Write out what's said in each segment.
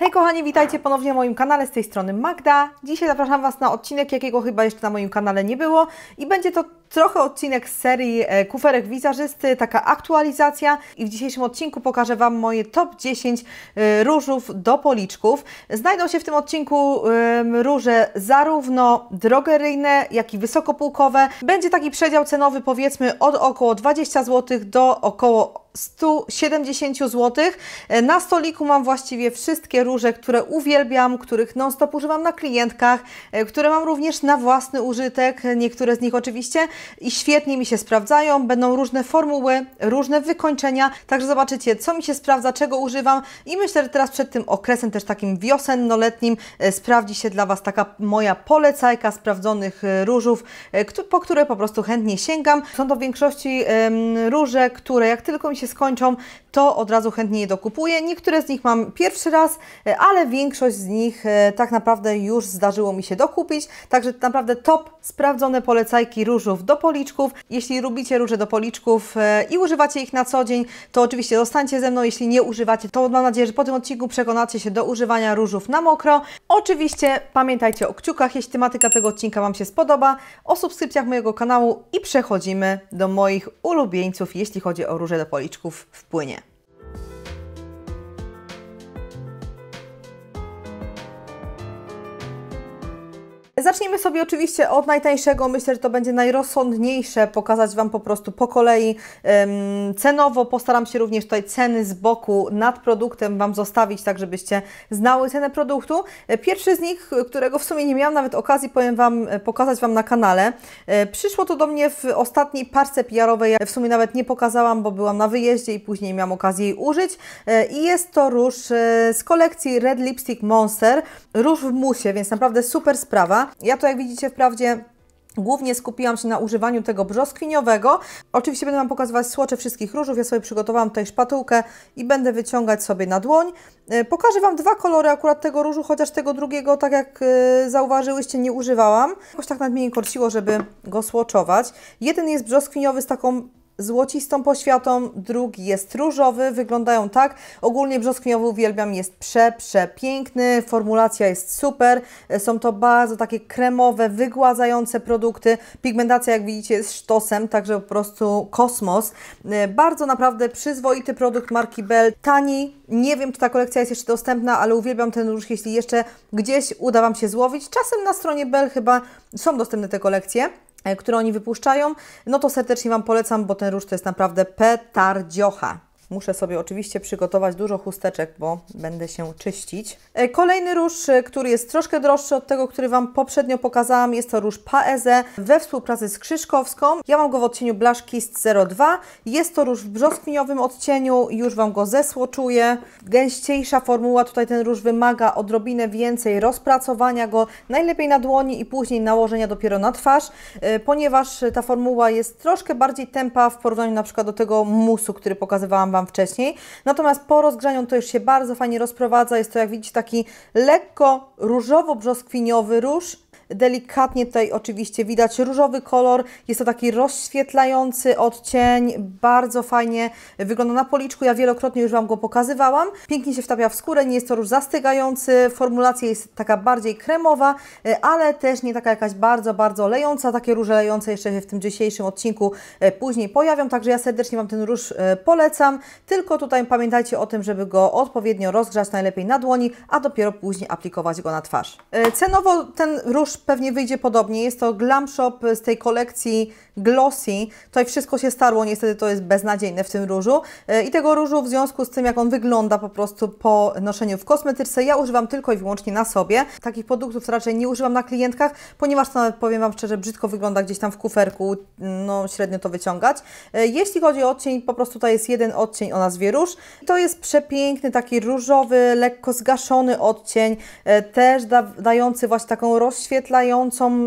Hej kochani, witajcie ponownie na moim kanale, z tej strony Magda. Dzisiaj zapraszam Was na odcinek, jakiego chyba jeszcze na moim kanale nie było i będzie to trochę odcinek z serii kuferek wizażysty, taka aktualizacja i w dzisiejszym odcinku pokażę Wam moje top 10 różów do policzków. Znajdą się w tym odcinku róże zarówno drogeryjne, jak i wysokopółkowe. Będzie taki przedział cenowy, powiedzmy od około 20 zł do około 170 zł. Na stoliku mam właściwie wszystkie róże, które uwielbiam, których non-stop używam na klientkach, które mam również na własny użytek, niektóre z nich oczywiście, i świetnie mi się sprawdzają. Będą różne formuły, różne wykończenia, także zobaczycie, co mi się sprawdza, czego używam i myślę, że teraz przed tym okresem też takim wiosenno-letnim sprawdzi się dla Was taka moja polecajka sprawdzonych różów, po które po prostu chętnie sięgam. Są to w większości róże, które jak tylko mi się skończą, to od razu chętnie je dokupuję. Niektóre z nich mam pierwszy raz, ale większość z nich tak naprawdę już zdarzyło mi się dokupić. Także naprawdę top sprawdzone polecajki różów do policzków. Jeśli lubicie róże do policzków i używacie ich na co dzień, to oczywiście zostańcie ze mną. Jeśli nie używacie, to mam nadzieję, że po tym odcinku przekonacie się do używania różów na mokro. Oczywiście pamiętajcie o kciukach, jeśli tematyka tego odcinka Wam się spodoba, o subskrypcjach mojego kanału i przechodzimy do moich ulubieńców, jeśli chodzi o róże do policzków w płynie. Zacznijmy sobie oczywiście od najtańszego. Myślę, że to będzie najrozsądniejsze, pokazać Wam po prostu po kolei cenowo. Postaram się również tutaj ceny z boku nad produktem Wam zostawić, tak żebyście znały cenę produktu. Pierwszy z nich, którego w sumie nie miałam nawet okazji, pokazać Wam na kanale. Przyszło to do mnie w ostatniej parce PR-owej. Ja w sumie nawet nie pokazałam, bo byłam na wyjeździe i później miałam okazję jej użyć. I jest to róż z kolekcji Red Lipstick Monster. Róż w musie, więc naprawdę super sprawa. Ja to, jak widzicie, wprawdzie głównie skupiłam się na używaniu tego brzoskwiniowego. Oczywiście będę Wam pokazywać swatche wszystkich różów. Ja sobie przygotowałam tutaj szpatułkę i będę wyciągać sobie na dłoń. Pokażę Wam dwa kolory akurat tego różu, chociaż tego drugiego, tak jak zauważyłyście, nie używałam. Jakoś tak nad mnie nie korciło, żeby go swatchować. Jeden jest brzoskwiniowy z taką złocistą poświatą, drugi jest różowy, wyglądają tak. Ogólnie brzoskwiniowy uwielbiam, jest przepiękny, formulacja jest super, są to bardzo takie kremowe, wygładzające produkty, pigmentacja, jak widzicie, jest sztosem, także po prostu kosmos. Bardzo naprawdę przyzwoity produkt marki Bell, tani, nie wiem, czy ta kolekcja jest jeszcze dostępna, ale uwielbiam ten róż, jeśli jeszcze gdzieś uda Wam się złowić. Czasem na stronie Bell chyba są dostępne te kolekcje, które oni wypuszczają, no to serdecznie Wam polecam, bo ten róż to jest naprawdę petardziocha. Muszę sobie oczywiście przygotować dużo chusteczek, bo będę się czyścić. Kolejny róż, który jest troszkę droższy od tego, który Wam poprzednio pokazałam, jest to róż Paese we współpracy z Krzyżkowską. Ja mam go w odcieniu Blush Kiss 02. Jest to róż w brzoskwiniowym odcieniu, już Wam go zesłoczuję. Gęściejsza formuła, tutaj ten róż wymaga odrobinę więcej rozpracowania go, najlepiej na dłoni i później nałożenia dopiero na twarz, ponieważ ta formuła jest troszkę bardziej tępa w porównaniu na przykład do tego musu, który pokazywałam Wam wcześniej. Natomiast po rozgrzaniu to już się bardzo fajnie rozprowadza. Jest to, jak widzicie, taki lekko różowo-brzoskwiniowy róż. Delikatnie tutaj oczywiście widać różowy kolor. Jest to taki rozświetlający odcień. Bardzo fajnie wygląda na policzku. Ja wielokrotnie już Wam go pokazywałam. Pięknie się wtapia w skórę. Nie jest to róż zastygający. Formulacja jest taka bardziej kremowa, ale też nie taka jakaś bardzo lejąca. Takie róże lejące jeszcze się w tym dzisiejszym odcinku później pojawią. Także ja serdecznie Wam ten róż polecam. Tylko tutaj pamiętajcie o tym, żeby go odpowiednio rozgrzać, najlepiej na dłoni, a dopiero później aplikować go na twarz. Cenowo ten róż pewnie wyjdzie podobnie. Jest to Glam Shop z tej kolekcji Glossy. Tutaj wszystko się starło, niestety to jest beznadziejne w tym różu. I tego różu w związku z tym, jak on wygląda po prostu po noszeniu w kosmetyce, ja używam tylko i wyłącznie na sobie. Takich produktów raczej nie używam na klientkach, ponieważ to nawet, powiem Wam szczerze, brzydko wygląda gdzieś tam w kuferku, no średnio to wyciągać. Jeśli chodzi o odcień, po prostu tutaj jest jeden odcień o nazwie róż. To jest przepiękny, taki różowy, lekko zgaszony odcień, też dający właśnie taką rozświetlę rozświetlającą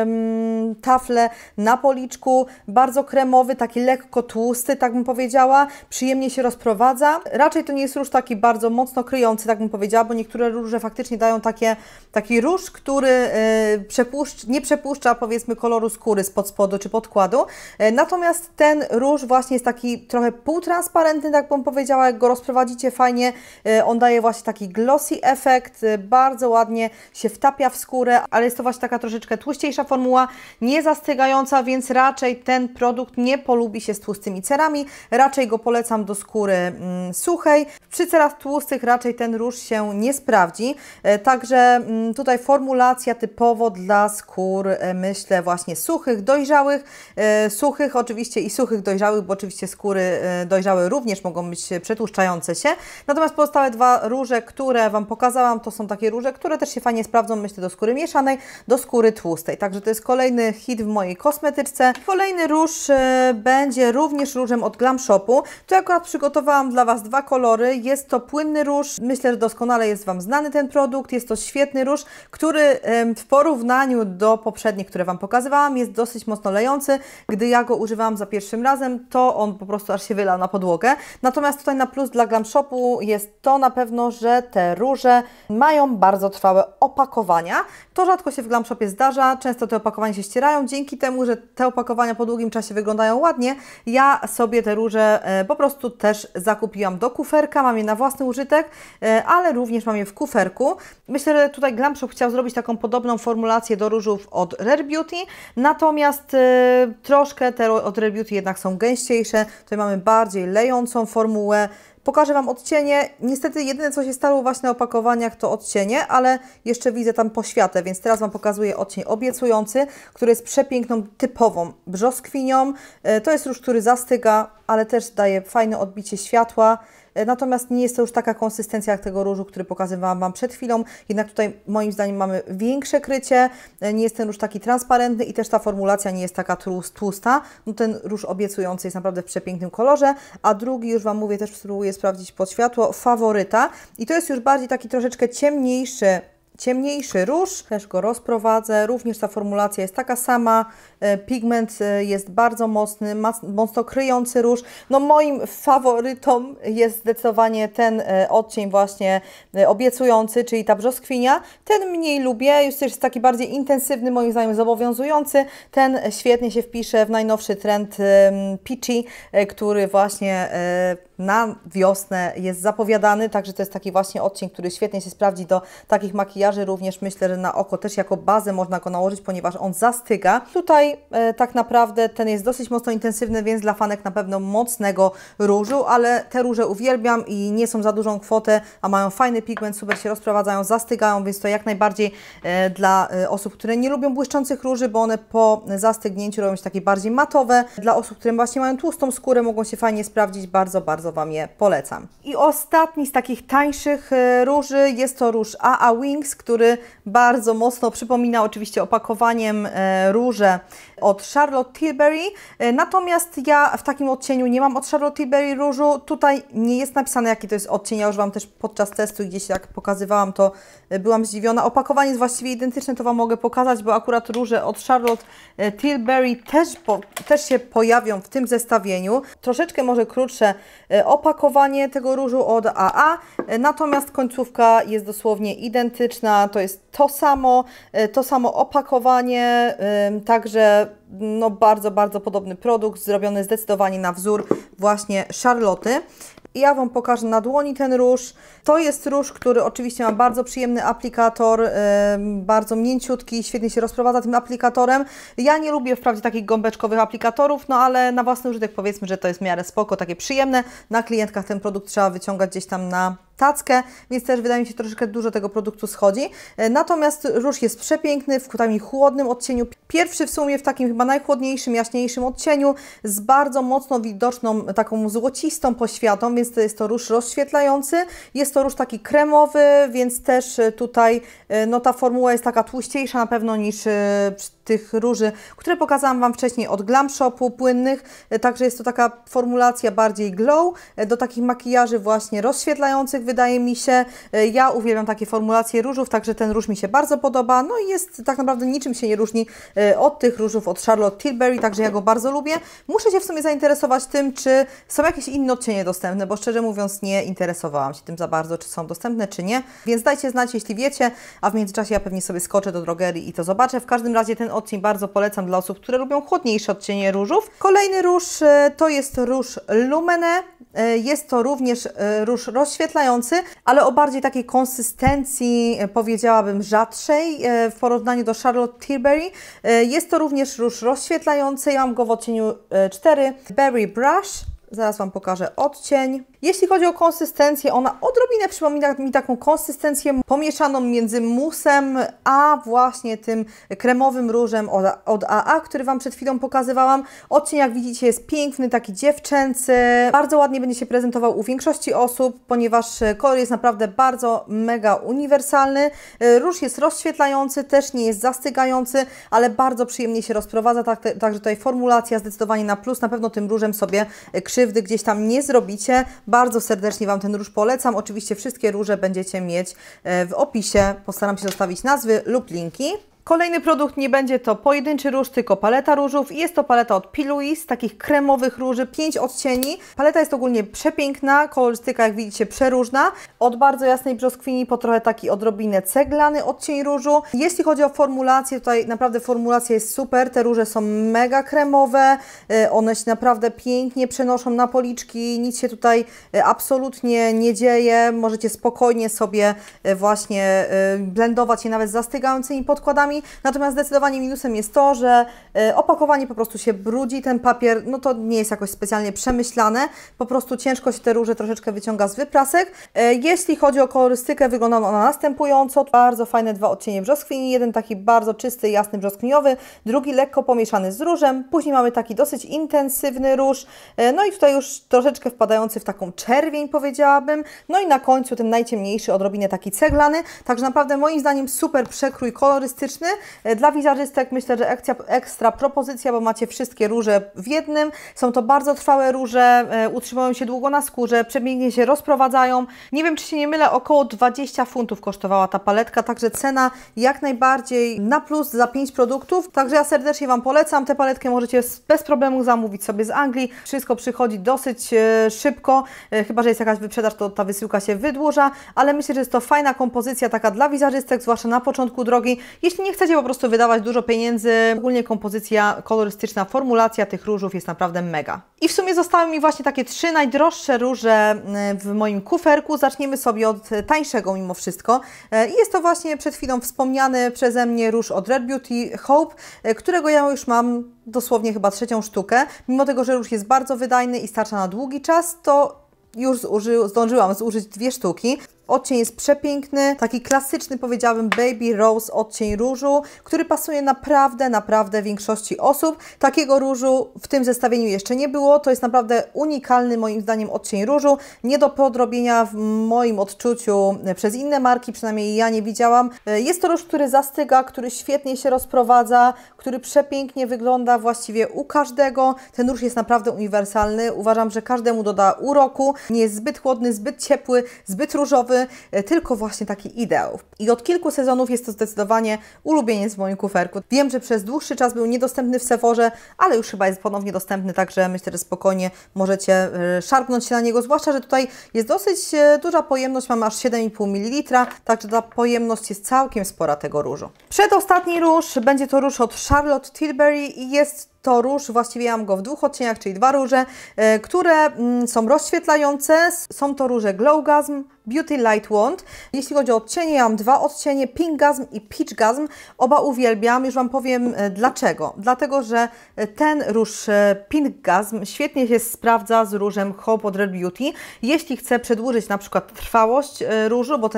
taflę na policzku, bardzo kremowy, taki lekko tłusty, tak bym powiedziała, przyjemnie się rozprowadza. Raczej to nie jest róż taki bardzo mocno kryjący, tak bym powiedziała, bo niektóre róże faktycznie dają taki róż, który nie przepuszcza, powiedzmy, koloru skóry spod spodu czy podkładu. Natomiast ten róż właśnie jest taki trochę półtransparentny, tak bym powiedziała, jak go rozprowadzicie fajnie, on daje właśnie taki glossy efekt, bardzo ładnie się wtapia w skórę, ale jest to właśnie taka troszeczkę tłuściejsza formuła, nie zastygająca, więc raczej ten produkt nie polubi się z tłustymi cerami, raczej go polecam do skóry suchej. Przy cerach tłustych raczej ten róż się nie sprawdzi, także tutaj formulacja typowo dla skór, myślę, właśnie suchych, dojrzałych, suchych oczywiście i suchych, dojrzałych, bo oczywiście skóry dojrzałe również mogą być przetłuszczające się. Natomiast pozostałe dwa róże, które Wam pokazałam, to są takie róże, które też się fajnie sprawdzą, myślę, do skóry mieszanej, do skóry tłustej. Także to jest kolejny hit w mojej kosmetyczce. Kolejny róż będzie również różem od Glam Shopu. Tu akurat przygotowałam dla Was dwa kolory. Jest to płynny róż. Myślę, że doskonale jest Wam znany ten produkt. Jest to świetny róż, który w porównaniu do poprzednich, które Wam pokazywałam, jest dosyć mocno lejący. Gdy ja go używałam za pierwszym razem, to on po prostu aż się wylał na podłogę. Natomiast tutaj na plus dla Glam Shopu jest to na pewno, że te róże mają bardzo trwałe opakowania. To rzadko się w Glam Shopie zdarza, często te opakowania się ścierają. Dzięki temu, że te opakowania po długim czasie wyglądają ładnie, ja sobie te róże po prostu też zakupiłam do kuferka, mam je na własny użytek, ale również mam je w kuferku. Myślę, że tutaj Glam Shop chciał zrobić taką podobną formulację do różów od Rare Beauty, natomiast troszkę te od Rare Beauty jednak są gęściejsze. Tutaj mamy bardziej lejącą formułę. Pokażę Wam odcienie. Niestety jedyne, co się stało właśnie na opakowaniach, to odcienie, ale jeszcze widzę tam poświatę, więc teraz Wam pokazuję odcień obiecujący, który jest przepiękną, typową brzoskwinią. To jest róż, który zastyga, ale też daje fajne odbicie światła. Natomiast nie jest to już taka konsystencja jak tego różu, który pokazywałam Wam przed chwilą. Jednak tutaj moim zdaniem mamy większe krycie, nie jest ten róż taki transparentny i też ta formulacja nie jest taka tłusta. No ten róż obiecujący jest naprawdę w przepięknym kolorze, a drugi, już Wam mówię, też spróbuję sprawdzić pod światło, faworyta. I to jest już bardziej taki troszeczkę ciemniejszy róż, też go rozprowadzę, również ta formulacja jest taka sama, pigment jest bardzo mocny, mocno kryjący róż. No moim faworytą jest zdecydowanie ten odcień właśnie obiecujący, czyli ta brzoskwinia. Ten mniej lubię, już jest taki bardziej intensywny, moim zdaniem zobowiązujący. Ten świetnie się wpisze w najnowszy trend Peachy, który właśnie na wiosnę jest zapowiadany, także to jest taki właśnie odcień, który świetnie się sprawdzi do takich makijaży, również myślę, że na oko też jako bazę można go nałożyć, ponieważ on zastyga. Tutaj tak naprawdę ten jest dosyć mocno intensywny, więc dla fanek na pewno mocnego różu, ale te róże uwielbiam i nie są za dużą kwotę, a mają fajny pigment, super się rozprowadzają, zastygają, więc to jak najbardziej dla osób, które nie lubią błyszczących róży, bo one po zastygnięciu robią się takie bardziej matowe. Dla osób, które właśnie mają tłustą skórę, mogą się fajnie sprawdzić, bardzo Wam je polecam. I ostatni z takich tańszych róży jest to róż AA Wings, który bardzo mocno przypomina oczywiście opakowaniem róże od Charlotte Tilbury, natomiast ja w takim odcieniu nie mam od Charlotte Tilbury różu. Tutaj nie jest napisane, jaki to jest odcień, ja już Wam też podczas testu gdzieś jak pokazywałam, to byłam zdziwiona. Opakowanie jest właściwie identyczne, to Wam mogę pokazać, bo akurat róże od Charlotte Tilbury też się pojawią w tym zestawieniu. Troszeczkę może krótsze opakowanie tego różu od AA, natomiast końcówka jest dosłownie identyczna, to jest to samo opakowanie, także no bardzo podobny produkt, zrobiony zdecydowanie na wzór właśnie Charlotte. I ja Wam pokażę na dłoni ten róż. To jest róż, który oczywiście ma bardzo przyjemny aplikator, bardzo mięciutki, świetnie się rozprowadza tym aplikatorem. Ja nie lubię wprawdzie takich gąbeczkowych aplikatorów, no ale na własny użytek powiedzmy, że to jest w miarę spoko, takie przyjemne. Na klientkach ten produkt trzeba wyciągać gdzieś tam na tackę, więc też wydaje mi się troszeczkę dużo tego produktu schodzi. Natomiast róż jest przepiękny, w takim chłodnym odcieniu. Pierwszy w sumie w takim chyba najchłodniejszym, jaśniejszym odcieniu z bardzo mocno widoczną taką złocistą poświatą, więc to jest to róż rozświetlający. Jest to róż taki kremowy, więc też tutaj no ta formuła jest taka tłuściejsza na pewno niż tych róży, które pokazałam Wam wcześniej od Glam Shopu, płynnych, także jest to taka formulacja bardziej glow, do takich makijaży właśnie rozświetlających, wydaje mi się. Ja uwielbiam takie formulacje różów, także ten róż mi się bardzo podoba, no i jest tak naprawdę niczym się nie różni od tych różów od Charlotte Tilbury, także ja go bardzo lubię. Muszę się w sumie zainteresować tym, czy są jakieś inne odcienie dostępne, bo szczerze mówiąc nie interesowałam się tym za bardzo, czy są dostępne, czy nie, więc dajcie znać, jeśli wiecie, a w międzyczasie ja pewnie sobie skoczę do drogerii i to zobaczę. W każdym razie ten odcień bardzo polecam dla osób, które lubią chłodniejsze odcienie różów. Kolejny róż to jest róż Lumene. Jest to również róż rozświetlający, ale o bardziej takiej konsystencji, powiedziałabym, rzadszej w porównaniu do Charlotte Tilbury. Jest to również róż rozświetlający. Ja mam go w odcieniu 4 Berry Brush. Zaraz Wam pokażę odcień. Jeśli chodzi o konsystencję, ona odrobinę przypomina mi taką konsystencję pomieszaną między musem, a właśnie tym kremowym różem od AA, który Wam przed chwilą pokazywałam. Odcień, jak widzicie, jest piękny, taki dziewczęcy. Bardzo ładnie będzie się prezentował u większości osób, ponieważ kolor jest naprawdę bardzo mega uniwersalny. Róż jest rozświetlający, też nie jest zastygający, ale bardzo przyjemnie się rozprowadza, także tutaj formulacja zdecydowanie na plus. Na pewno tym różem sobie krzywdy gdzieś tam nie zrobicie. Bardzo serdecznie Wam ten róż polecam. Oczywiście wszystkie róże będziecie mieć w opisie. Postaram się zostawić nazwy lub linki. Kolejny produkt nie będzie to pojedynczy róż, tylko paleta różów. Jest to paleta od P. Louise, takich kremowych róży, 5 odcieni. Paleta jest ogólnie przepiękna, kolorystyka jak widzicie przeróżna. Od bardzo jasnej brzoskwini po trochę taki odrobinę ceglany odcień różu. Jeśli chodzi o formulację, tutaj naprawdę formulacja jest super. Te róże są mega kremowe, one się naprawdę pięknie przenoszą na policzki, nic się tutaj absolutnie nie dzieje. Możecie spokojnie sobie właśnie blendować je nawet z zastygającymi podkładami. Natomiast zdecydowanie minusem jest to, że opakowanie po prostu się brudzi, ten papier, no to nie jest jakoś specjalnie przemyślane, po prostu ciężko się te róże troszeczkę wyciąga z wyprasek. Jeśli chodzi o kolorystykę, wygląda ona następująco. Bardzo fajne 2 odcienie brzoskwini, jeden taki bardzo czysty, jasny brzoskwiniowy, drugi lekko pomieszany z różem, później mamy taki dosyć intensywny róż, no i tutaj już troszeczkę wpadający w taką czerwień, powiedziałabym, no i na końcu ten najciemniejszy, odrobinę taki ceglany, także naprawdę moim zdaniem super przekrój kolorystyczny. Dla wizerzystek myślę, że ekstra propozycja, bo macie wszystkie róże w jednym. Są to bardzo trwałe róże, utrzymują się długo na skórze, przepięknie się rozprowadzają. Nie wiem, czy się nie mylę, około 20 funtów kosztowała ta paletka, także cena jak najbardziej na plus za 5 produktów. Także ja serdecznie Wam polecam. Tę paletkę możecie bez problemu zamówić sobie z Anglii. Wszystko przychodzi dosyć szybko, chyba że jest jakaś wyprzedaż, to ta wysyłka się wydłuża, ale myślę, że jest to fajna kompozycja taka dla wizerzystek, zwłaszcza na początku drogi. Jeśli nie chcecie po prostu wydawać dużo pieniędzy, ogólnie kompozycja kolorystyczna, formulacja tych różów jest naprawdę mega. I w sumie zostały mi właśnie takie 3 najdroższe róże w moim kuferku. Zaczniemy sobie od tańszego mimo wszystko. I jest to właśnie przed chwilą wspomniany przeze mnie róż od Rare Beauty Hope, którego ja już mam dosłownie chyba 3. sztukę. Mimo tego, że róż jest bardzo wydajny i starcza na długi czas, to już zdążyłam zużyć 2 sztuki. Odcień jest przepiękny, taki klasyczny, powiedziałabym, Baby Rose odcień różu, który pasuje naprawdę większości osób. Takiego różu w tym zestawieniu jeszcze nie było. To jest naprawdę unikalny moim zdaniem odcień różu. Nie do podrobienia w moim odczuciu przez inne marki, przynajmniej ja nie widziałam. Jest to róż, który zastyga, który świetnie się rozprowadza, który przepięknie wygląda właściwie u każdego. Ten róż jest naprawdę uniwersalny. Uważam, że każdemu doda uroku. Nie jest zbyt chłodny, zbyt ciepły, zbyt różowy, tylko właśnie taki ideał. I od kilku sezonów jest to zdecydowanie ulubieniec w moim kuferku. Wiem, że przez dłuższy czas był niedostępny w Sephorze, ale już chyba jest ponownie dostępny, także myślę, że spokojnie możecie szarpnąć się na niego, zwłaszcza, że tutaj jest dosyć duża pojemność, mamy aż 7,5 ml, także ta pojemność jest całkiem spora tego różu. Przedostatni róż będzie to róż od Charlotte Tilbury i jest to róż, właściwie ja mam go w 2 odcieniach, czyli 2 róże, które są rozświetlające. Są to róże Glowgasm, Beauty Light Wand. Jeśli chodzi o odcienie, ja mam 2 odcienie, Pinkgasm i Peachgasm. Oba uwielbiam, już Wam powiem dlaczego. Dlatego, że ten róż Pinkgasm świetnie się sprawdza z różem Hope od Rare Beauty. Jeśli chcę przedłużyć na przykład trwałość różu, bo ten jest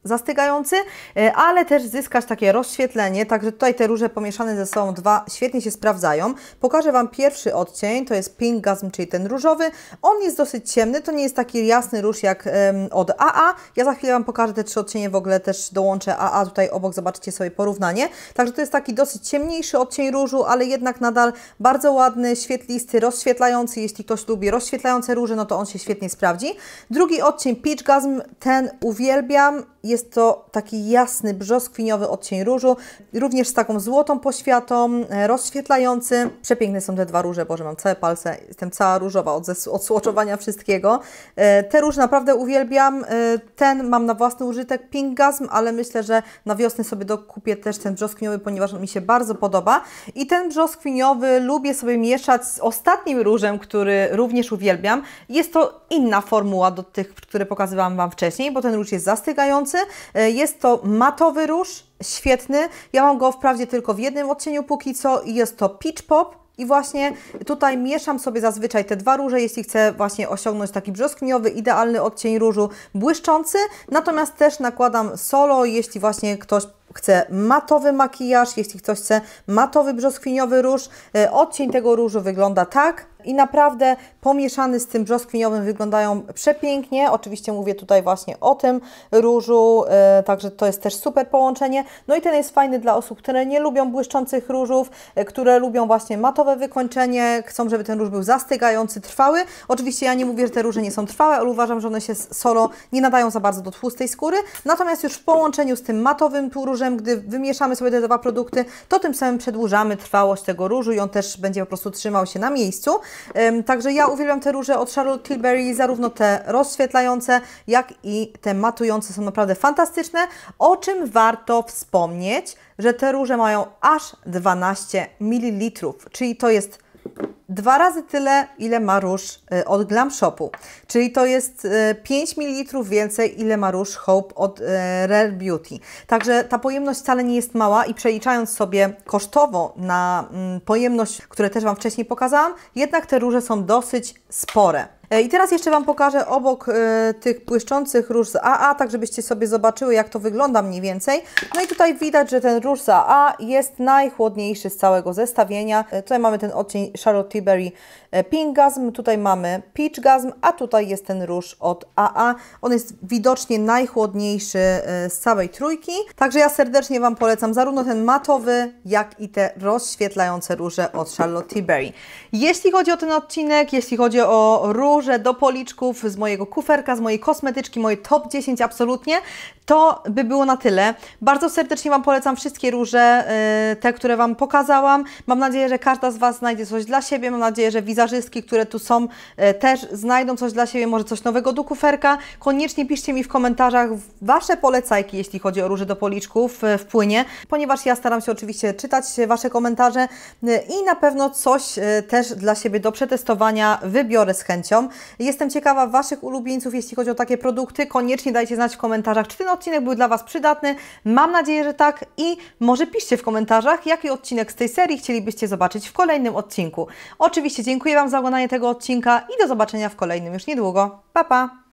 zastygający, ale też zyskać takie rozświetlenie, także tutaj te róże pomieszane ze sobą dwa świetnie się sprawdzają. Pokażę Wam pierwszy odcień, to jest Pinkgasm, czyli ten różowy. On jest dosyć ciemny, to nie jest taki jasny róż jak od AA. Ja za chwilę Wam pokażę te trzy odcienie, w ogóle też dołączę AA tutaj obok, zobaczycie sobie porównanie. Także to jest taki dosyć ciemniejszy odcień różu, ale jednak nadal bardzo ładny, świetlisty, rozświetlający. Jeśli ktoś lubi rozświetlające róże, no to on się świetnie sprawdzi. Drugi odcień Peachgasm, ten uwielbiam. Jest to taki jasny, brzoskwiniowy odcień różu, również z taką złotą poświatą, rozświetlający. Przepiękne są te dwa róże, Boże, mam całe palce, jestem cała różowa od swatchowania wszystkiego. Te róże naprawdę uwielbiam. Ten mam na własny użytek, Pinkgasm, ale myślę, że na wiosnę sobie dokupię też ten brzoskwiniowy, ponieważ on mi się bardzo podoba. I ten brzoskwiniowy lubię sobie mieszać z ostatnim różem, który również uwielbiam. Jest to inna formuła do tych, które pokazywałam Wam wcześniej, bo ten róż jest zastygający. Jest to matowy róż, świetny. Ja mam go wprawdzie tylko w jednym odcieniu póki co i jest to Peach Pop. I właśnie tutaj mieszam sobie zazwyczaj te dwa róże, jeśli chcę właśnie osiągnąć taki brzoskwiniowy, idealny odcień różu, błyszczący. Natomiast też nakładam solo, jeśli właśnie ktoś chce matowy makijaż, jeśli ktoś chce matowy brzoskwiniowy róż. Odcień tego różu wygląda tak. I naprawdę pomieszany z tym brzoskwiniowym wyglądają przepięknie. Oczywiście mówię tutaj właśnie o tym różu, także to jest też super połączenie. No i ten jest fajny dla osób, które nie lubią błyszczących różów, które lubią właśnie matowe wykończenie, chcą, żeby ten róż był zastygający, trwały. Oczywiście ja nie mówię, że te róże nie są trwałe, ale uważam, że one się solo nie nadają za bardzo do tłustej skóry. Natomiast już w połączeniu z tym matowym różem, gdy wymieszamy sobie te dwa produkty, to tym samym przedłużamy trwałość tego różu i on też będzie po prostu trzymał się na miejscu. Także ja uwielbiam te róże od Charlotte Tilbury, zarówno te rozświetlające, jak i te matujące są naprawdę fantastyczne. O czym warto wspomnieć, że te róże mają aż 12 ml, czyli to jest 2 razy tyle, ile ma róż od Glam Shopu, czyli to jest 5 ml więcej, ile ma róż Hope od Rare Beauty. Także ta pojemność wcale nie jest mała i przeliczając sobie kosztowo na pojemność, które też Wam wcześniej pokazałam, jednak te róże są dosyć spore. I teraz jeszcze Wam pokażę obok tych błyszczących róż z AA, tak żebyście sobie zobaczyły, jak to wygląda mniej więcej. No i tutaj widać, że ten róż z AA jest najchłodniejszy z całego zestawienia. Tutaj mamy ten odcień Charlotte Tilbury Pinkgasm, tutaj mamy Peachgasm, a tutaj jest ten róż od AA. On jest widocznie najchłodniejszy z całej trójki. Także ja serdecznie Wam polecam zarówno ten matowy, jak i te rozświetlające róże od Charlotte Tilbury. Jeśli chodzi o ten odcinek, jeśli chodzi o róże do policzków z mojego kuferka, z mojej kosmetyczki, moje top 10 absolutnie, to by było na tyle. Bardzo serdecznie Wam polecam wszystkie róże, te, które Wam pokazałam. Mam nadzieję, że każda z Was znajdzie coś dla siebie. Mam nadzieję, że wizerzystki, które tu są, też znajdą coś dla siebie, może coś nowego do kuferka. Koniecznie piszcie mi w komentarzach Wasze polecajki, jeśli chodzi o róże do policzków w płynie, ponieważ ja staram się oczywiście czytać Wasze komentarze i na pewno coś też dla siebie do przetestowania wybiorę z chęcią. Jestem ciekawa Waszych ulubieńców, jeśli chodzi o takie produkty. Koniecznie dajcie znać w komentarzach, czy ten odcinek był dla Was przydatny. Mam nadzieję, że tak i może piszcie w komentarzach, jaki odcinek z tej serii chcielibyście zobaczyć w kolejnym odcinku. Oczywiście dziękuję Wam za oglądanie tego odcinka i do zobaczenia w kolejnym już niedługo. Pa, pa!